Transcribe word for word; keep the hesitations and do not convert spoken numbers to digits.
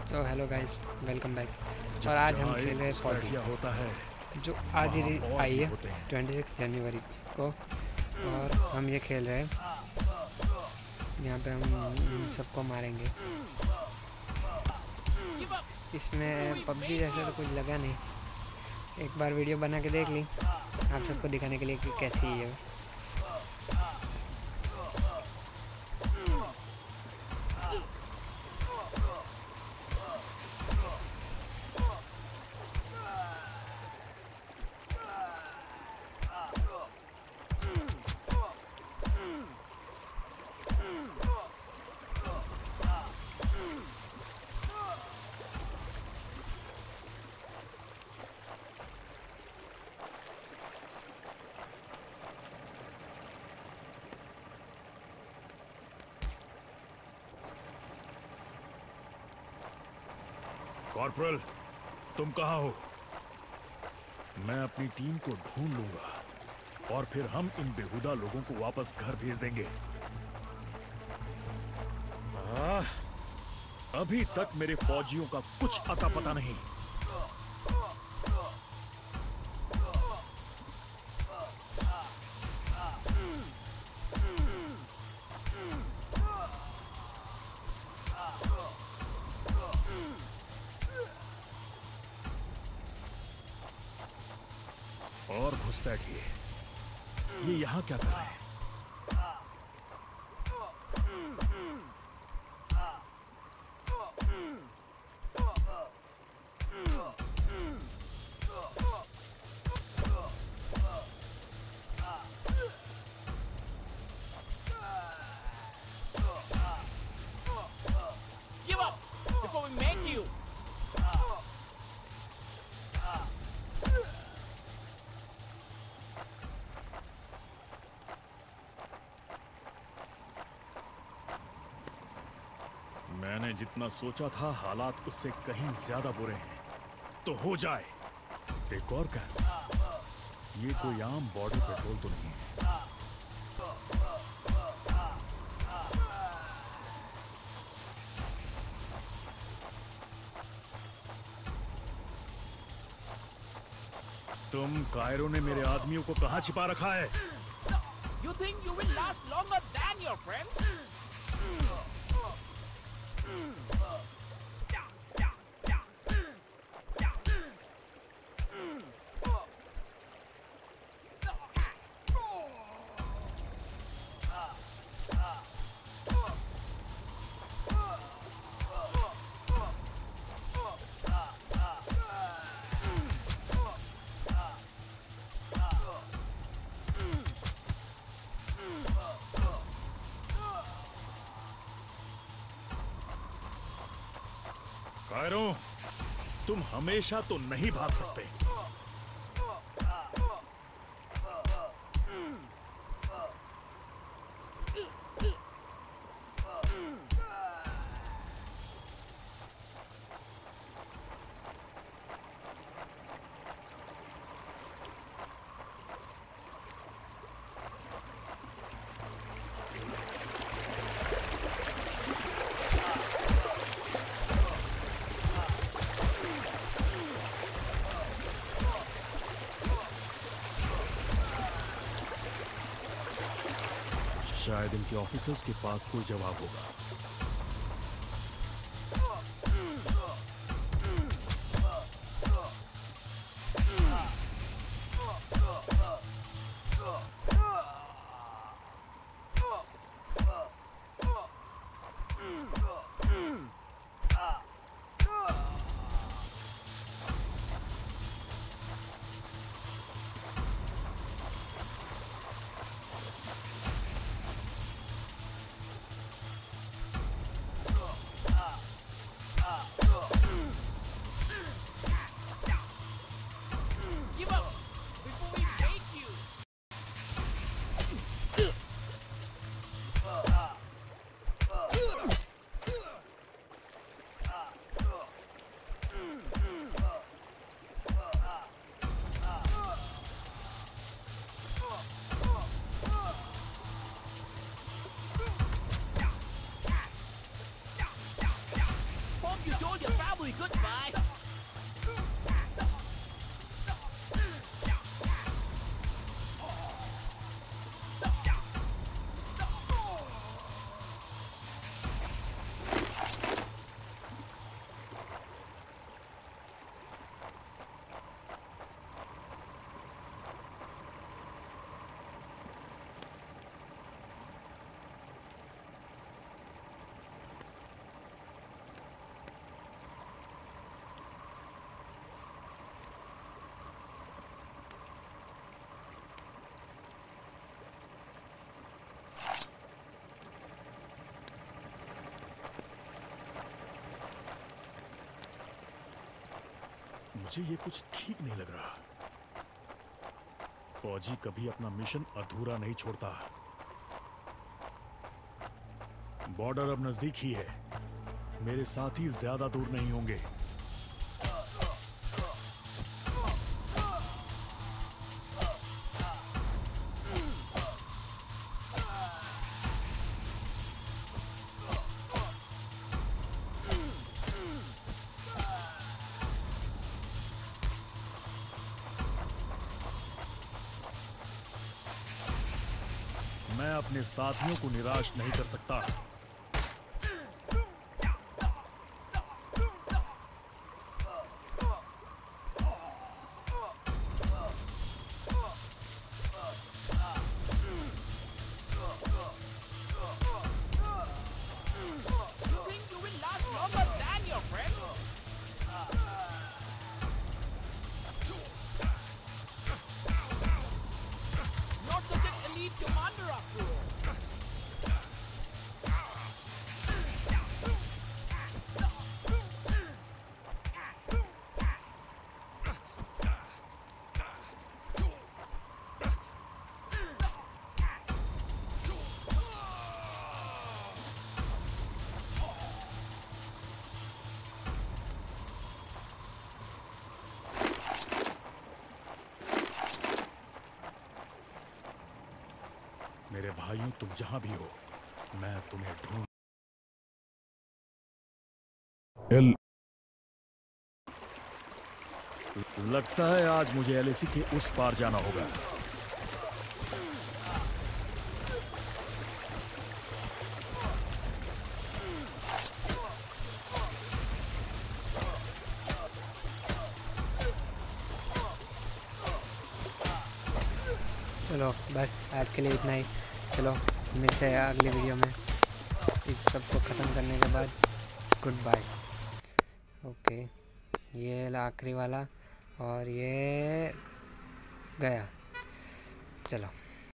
तो hello guys, welcome back. और आज हम खेल रहे फौजी होता है जो आज ही आई है छब्बीस जनवरी को। और हम ये खेल रहे हैं, यहाँ पे हम सबको मारेंगे। इसमें पबजी जैसा तो कुछ लगा नहीं। एक बार वीडियो बना के देख ली आप सबको दिखाने के लिए कि कैसी है। कॉर्पोरल, तुम कहाँ हो? मैं अपनी टीम को ढूंढ लूंगा और फिर हम इन बेहुदा लोगों को वापस घर भेज देंगे। आ, अभी तक मेरे फौजियों का कुछ अता पता नहीं। और घुसपैठिए, ये यहाँ क्या कर रहे हैं? Give up before we make you. मैंने जितना सोचा था हालात उससे कहीं ज्यादा बुरे हैं। तो हो जाए। एक और क्या? ये कोई आम बॉर्डर पेट्रोल तो नहीं है। तुम कायरो ने मेरे आदमियों को कहां छिपा रखा है? You think you will last longer than your friends? कायरो, तुम हमेशा तो नहीं भाग सकते। शायद इनके ऑफिसर्स के पास कोई जवाब होगा। you told your family goodbye. मुझे ये कुछ ठीक नहीं लग रहा। फौजी कभी अपना मिशन अधूरा नहीं छोड़ता। बॉर्डर अब नजदीक ही है। मेरे साथी ज्यादा दूर नहीं होंगे। मैं अपने साथियों को निराश नहीं कर सकता। You think you will last longer than your friends? Not such an elite commander after all. मेरे भाइयों, तुम जहां भी हो, मैं तुम्हें ढूंढ एल लगता है आज मुझे एलएसी के उस पार जाना होगा। चलो बस आज के लिए इतना ही। चलो मिलते हैं अगली वीडियो में इस सबको ख़त्म करने के बाद। Good bye. ओके, ये आखिरी वाला और ये गया। चलो।